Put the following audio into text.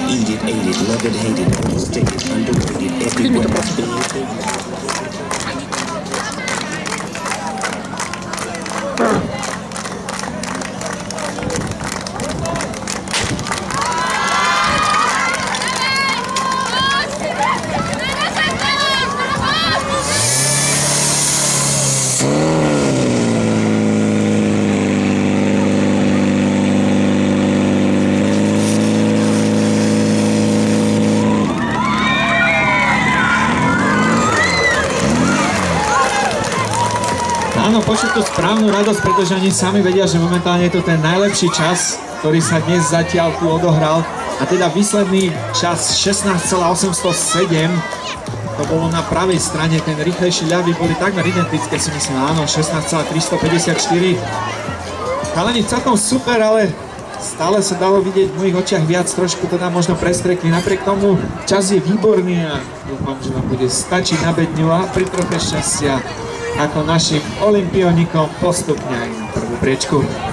Eat it, ate it, love it, hate it, overstate it, underrated, everyone has been looking. Áno, počuť tú správnu radosť, pretože oni sami vedia, že momentálne je to ten najlepší čas, ktorý sa dnes zatiaľ tu odohral. A teda výsledný čas 16,807, to bolo na pravej strane, ten rýchlejší ľavý boli takmer identické, si myslím, áno, 16,354. Chalani celkom super, ale stále sa dalo vidieť v mojich očiach viac, trošku to tam možno prestrekli. Napriek tomu čas je výborný a dúfam, že nám bude stačiť na bedňu a pri troche šťastia ako našim olympionikom postupne aj na prvú priečku.